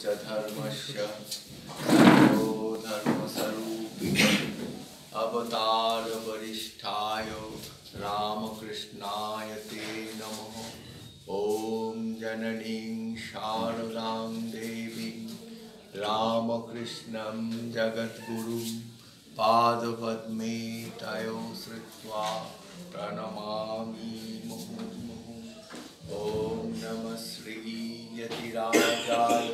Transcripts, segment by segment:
च धर्मस्य सतो धर्मस्वरूपिणे अवतार वरिष्ठाय रामकृष्णाय ते नमः। ओम जननीं शारदां देवीं रामकृष्णं जगद्गुरुं पादपद्मे तयो श्रुत्वा प्रणमामि मुहुर्मुहुः। ओम नमः श्री यतिराजाय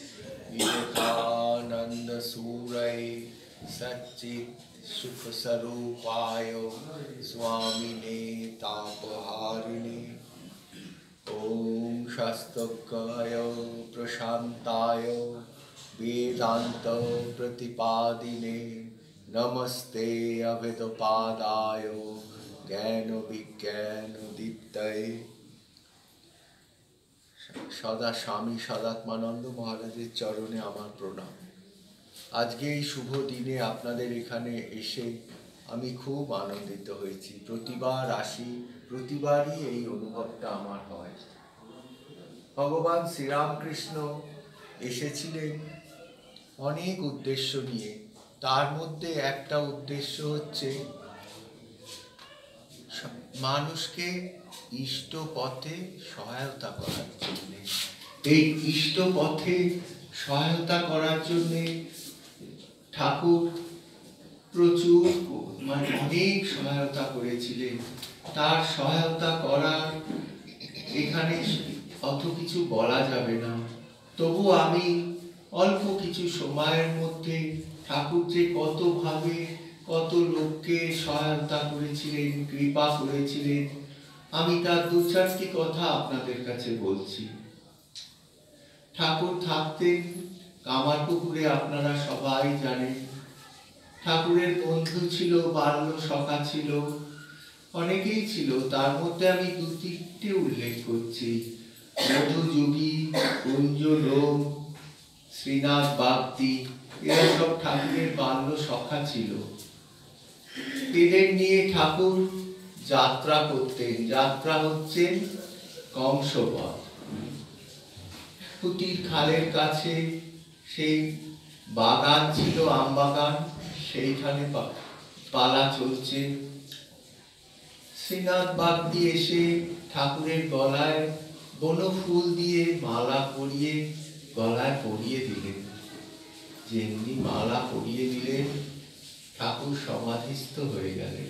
विवेकानंदसूरये सच्चित् सुखस्वरूपाय स्वामिने तापहारिणे। ओम शास्त्रज्ञाय प्रशान्ताय वेदांत प्रतिपादिने नमस्ते अभेदपादाय ज्ञान विज्ञान दीप्तये। सदा स्वामी सदात्मानंद महाराजेर चरणे आमार प्रणाम। आज के शुभ दिने आपनादेर एखाने एसे आमी खूब आनंदित हয়েছি। प्रतिबार आसि, प्रतिबारই এই অনুভবটা আমার হয়। भगवान श्रीरामकृष्ण এসেছিলেন অনেক উদ্দেশ্য নিয়ে, তার মধ্যে একটা উদ্দেশ্য হচ্ছে মানুষকে ইষ্ট পথে সহায়তা করার জন্য। এই ইষ্ট পথে সহায়তা করার জন্য ঠাকুর প্রচুর অনেক সহায়তা করেছিলেন। তার সহায়তা করার এখানে অত কিছু বলা যাবে না, তবু আমি অল্প কিছু সময়ের মধ্যে ঠাকুর যে কতভাবে কত লোককে সহায়তা করেছিলেন, কৃপা করেছিলেন, আমি তার দু চারটি কথা আপনাদের কাছে বলছি। ঠাকুর থাকতেন কামারপুকুরে, আপনারা সবাই জানেন। ঠাকুরের বন্ধু ছিল, বাল্য সখা ছিল, অনেকেই ছিল। তার মধ্যে আমি দু তিনটে উল্লেখ করছি। মধুযোগী, কুঞ্জলোম, শ্রীনাথ বাগদি, এরা সব ঠাকুরের বাল্য সখা ছিল। এদের নিয়ে ঠাকুর যাত্রা করতেন। যাত্রা হচ্ছে কংসপথ। পুতির খালের কাছে সেই বাগান ছিল, আম বাগান, সেইখানে পালা চলছে। শ্রীনাথ বাগদি এসে ঠাকুরের গলায় বনফুল দিয়ে মালা পরিয়ে গলায় পরিয়ে দিলেন। যেমনি মালা পরিয়ে দিলেন, ঠাকুর সমাধিস্থ হয়ে গেলেন।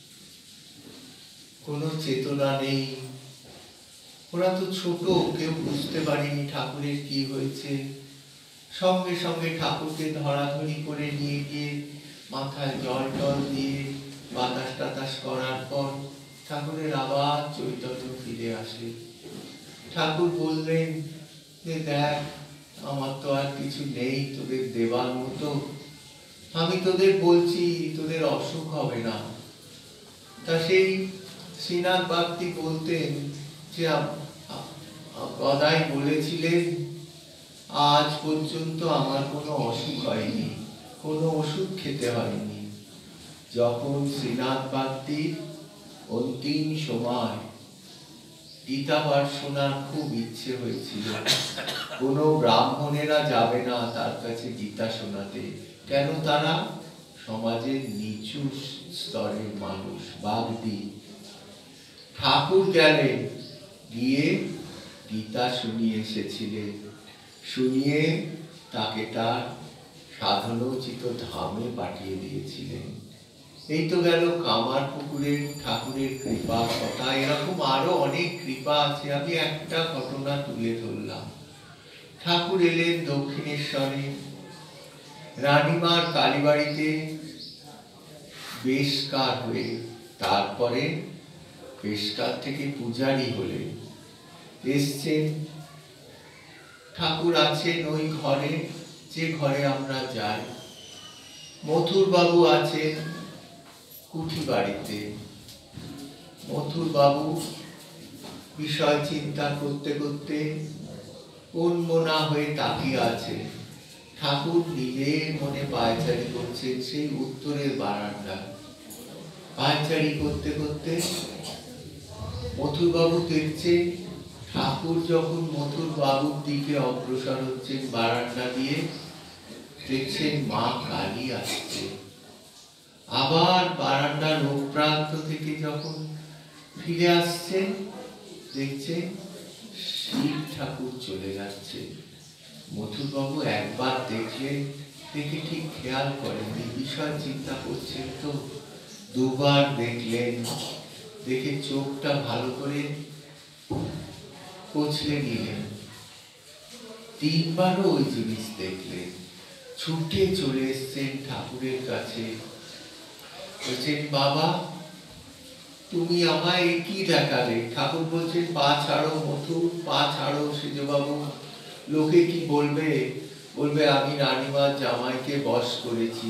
কোনো চেতনা নেই। ওরা তো ছোট, কেউ বুঝতে পারেনি ঠাকুরের কি হয়েছে। সঙ্গে সঙ্গে ঠাকুরকে ধরাধরি করে নিয়ে গিয়ে মাথায় জল টল দিয়ে বাতাস টাতাস করার পর ঠাকুরের আবার চৈতন্য ফিরে আসে। ঠাকুর বললেন যে দেখ, আমার তো আর কিছু নেই তোদের দেবার মতো, আমি তোদের বলছি তোদের অসুখ হবে না। তা সেই শ্রীনাথ বাগদি বলতেন যে গদাই বলেছিলেন আজ পর্যন্ত আমার কোনো অসুখ হয়নি, কোনো ওষুধ খেতে হয়নি। যখন শ্রীনাথ বাগদির অন্তিম সময় গীতা পাঠ শোনার খুব ইচ্ছে হয়েছিল, কোনো ব্রাহ্মণেরা যাবে না তার কাছে গীতা শোনাতে, কেন তারা সমাজের নিচু স্তরের মানুষ। বাগদি ঠাকুর গেলেন, গিয়ে গীতা শুনিয়ে এসেছিলেন। শুনিয়ে তাকে তার সাধনোচিত ধামে পাঠিয়ে দিয়েছিলেন। এই তো গেল কামারপুকুরের ঠাকুরের কৃপা কথা। এরকম আরো অনেক কৃপা আছে, আমি একটা ঘটনা তুলে ধরলাম। ঠাকুর এলেন দক্ষিণেশ্বরে, রানীমার কালীবাড়িতে বেশকার হয়ে, তারপরে বেশকার থেকে পূজারি হলেন। এসছেন, ঠাকুর আছেন ওই ঘরে, যে ঘরে আমরা যাই। মথুর বাবু আছেন কুঠি বাড়িতে। মথুর বাবু বিষয় চিন্তা করতে করতে উন্মনা হয়ে তাকিয়ে আছে। ঠাকুর নিজের মনে পায়চারি করছেন সেই উত্তরের বারান্দায়। পায়চারি করতে করতে মথুর বাবু দেখছে ঠাকুর যখন মথুর বাবুর দিকে অগ্রসর হচ্ছেন বারান্দা দিয়ে, দেখছেন মা কালী আসছে। আবার বারান্দার ও প্রান্ত থেকে যখন ফিরে আসছে, দেখছেন শিব ঠাকুর চলে যাচ্ছে। মথুর বাবু একবার দেখলেন, দেখে ঠিক খেয়াল করেন বিষয় চিন্তা করছেন, তো দুবার দেখলেন, দেখে চোখটা ভালো করে কচলে নিলেন। তিনবারও ওই জিনিস দেখলেন। ছুটে চলে এসছেন ঠাকুরের কাছে, বলছেন বাবা তুমি আমায় কি দেখালে? ঠাকুর বলছেন পা ছাড়ো মথুর, পা ছাড়ো সেজবাবু, লোকে কি বলবে? বলবে আমি রানীমার জামাইকে বশ করেছি।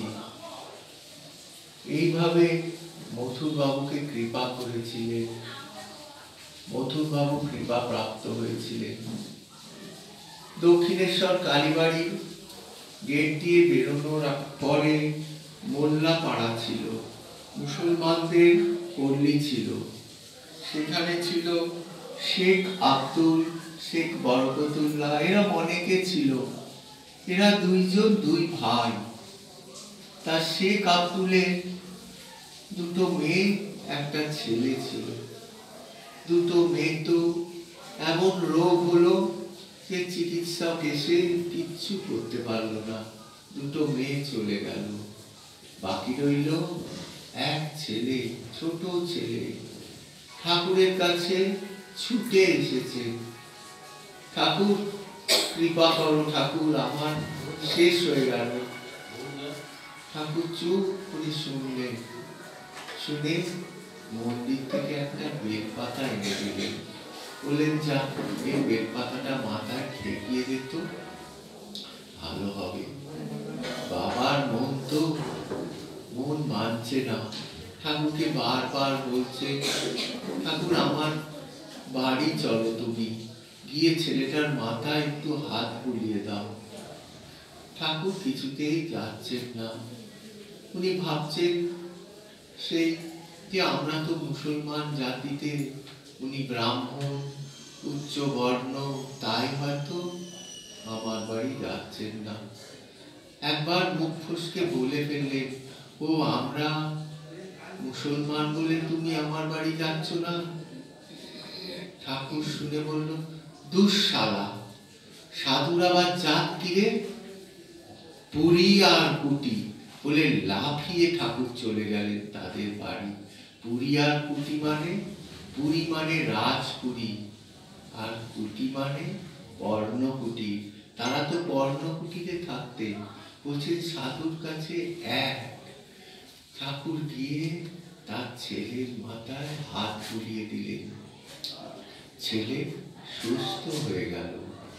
এইভাবে মথুর বাবুকে কৃপা করেছিলেন, মথুর বাবু কৃপা প্রাপ্ত হয়েছিলেন। দক্ষিণেশ্বর কালীবাড়ির গেট দিয়ে বেরোনোর পরে মোল্লা পাড়া ছিল, মুসলমানদের পল্লী ছিল। সেখানে ছিল শেখ আব্দুল, শেখ বরকতুল্লাহ, এরা অনেকে ছিল। এরা দুইজন দুই ভাই। তার শেখ আব্দুলের দুটো মেয়ে একটা ছেলে ছিল। দুটো মেয়ে তো এমন রোগ হলো যে চিকিৎসক এসে কিচ্ছু করতে পারলো না, দুটো মেয়ে চলে গেল। বাকি রইল এক ছেলে, ছোট ছেলে। ঠাকুরের কাছে ছুটে এসেছে, ঠাকুর কৃপা করো ঠাকুর, আমার শেষ হয়ে গেল। ঠাকুর চুপ করে শুনলেন, শুনে মন্দির থেকে একটা বেলপাতা এনে দিলেন। বললেন যা এই বেলপাতাটা মাথায় ঠেকিয়ে দিত ভালো হবে। বাবার মন মানছে না, ঠাকুরকে বারবার বলছে ঠাকুর আমার বাড়ি চলো, তুমি গিয়ে ছেলেটার মাথায় একটু হাত বুলিয়ে দাও। ঠাকুর কিছুতেই যাচ্ছেন না। উনি ভাবছেন সেই যে আমরা তো মুসলমান জাতিতে, উনি ব্রাহ্মণ উচ্চ বর্ণ, তাই হয়তো আমার বাড়ি যাচ্ছেন না। একবার মুখ ফসকে বলে ফেললেন, ও আমরা মুসলমান বলে তুমি আমার বাড়ি যাচ্ছ না? ঠাকুর শুনে বলল, দুঃশালা, সাধুর আবার জাত কিরে? পুরী আর কুটি বলে লাফিয়ে ঠাকুর চলে গেলেন তাদের বাড়ি। পুরী আর কুটি মানে, পুরী মানে রাজপুরী, আর কুটি মানে পর্ণকুটি। তারা তো পর্ণকুটিতে থাকতেন। বলছে সাধুর কাছে এক। ঠাকুর গিয়ে তার ছেলের মাথায় হাত বুলিয়ে দিলেন, ছেলে সুস্থ হয়ে গেল।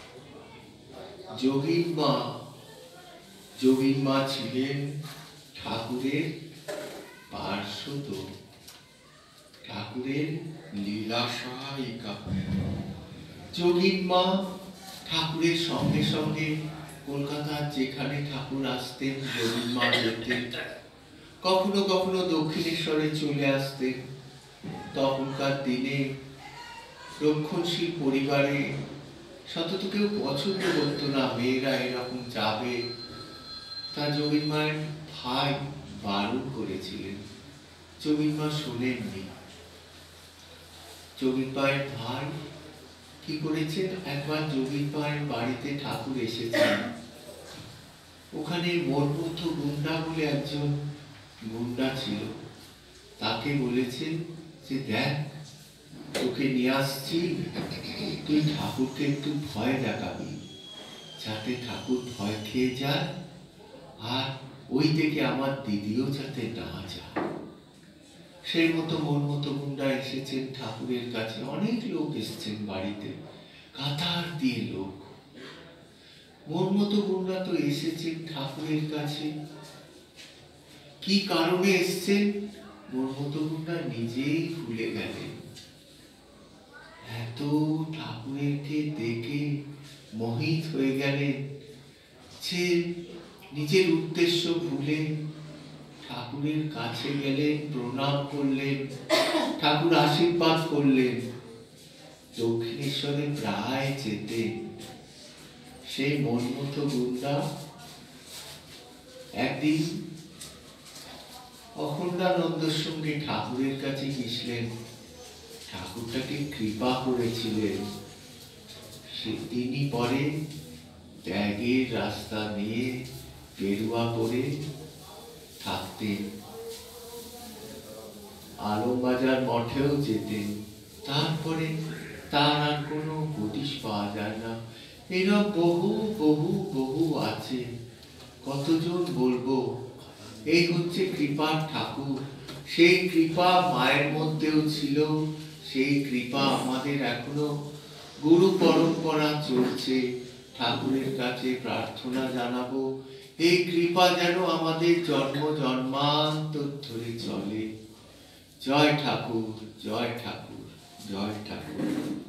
যোগীন মা ছিলেন ঠাকুরের পার্শ্বদ, ঠাকুরের লীলা সহায়িকা। যোগীন মা ঠাকুরের সঙ্গে সঙ্গে কলকাতার যেখানে ঠাকুর আসতেন যোগীন মা যেতেন। কখনো কখনো দক্ষিণেশ্বরে চলে আসতেন। তখনকার দিনে রক্ষণশীল পরিবারে সতত কেউ পছন্দ করতো না মেয়েরা এরকম যাবে। তা যোগীন মায়ের ভাই বারণ করেছিলেন, যোগীন মা শোনেননি। যোগীন মায়ের ভাই কি করেছেন, একবার যোগীন মায়ের বাড়িতে ঠাকুর এসেছেন। ওখানে মর্মথ গুন্ডা বলে একজন গুন্ডা ছিল। তাকে বলেছেন যে দেখ তোকে নিয়ে আসছি, তুই ঠাকুরকে একটু ভয় দেখাবি, যাতে ঠাকুর ভয় খেয়ে যায়, আর ওই থেকে আমার দিদিও যাতে না যায়। সেই মতো মতো গুন্ডা এসেছেন ঠাকুরের কাছে। অনেক লোক এসেছেন বাড়িতে, কাতার দিয়ে লোক। মতো গুন্ডা তো এসেছেন ঠাকুরের কাছে। কি কারণে এসেছেন মতো গুন্ডা নিজেই ভুলে গেলেন। এত ঠাকুরকে দেখে মোহিত হয়ে গেলেন যে নিজের উদ্দেশ্য ভুলে ঠাকুরের কাছে গেলেন, প্রণাম করলেন, ঠাকুর আশীর্বাদ করলেন। দক্ষিণেশ্বরে প্রায় যেতেন। সেই মনমতো গুন্ডা একদিন অখণ্ডানন্দর সঙ্গে ঠাকুরের কাছে গেছিলেন, ঠাকুরটাকে কৃপা করেছিলেন। তিনি পরে ত্যাগের রাস্তা নিয়ে গেরুয়া পরে থাকতেন, আলমবাজার মঠেও যেতেন। তারপরে তার আর কোনো হদিশ পাওয়া যায় না। এরা বহু বহু বহু আছে, কতজন বলবো। এই হচ্ছে কৃপার ঠাকুর। সেই কৃপা মায়ের মধ্যেও ছিল, সেই কৃপা আমাদের এখনো গুরু পরম্পরা চলছে। ঠাকুরের কাছে প্রার্থনা জানাবো এই কৃপা যেন আমাদের জন্ম জন্মান্তর ধরে চলে। জয় ঠাকুর, জয় ঠাকুর, জয় ঠাকুর।